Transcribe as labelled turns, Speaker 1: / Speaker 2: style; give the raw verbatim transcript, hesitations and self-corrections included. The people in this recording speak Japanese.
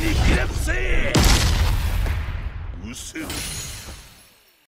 Speaker 1: にひれ伏せ。うせろ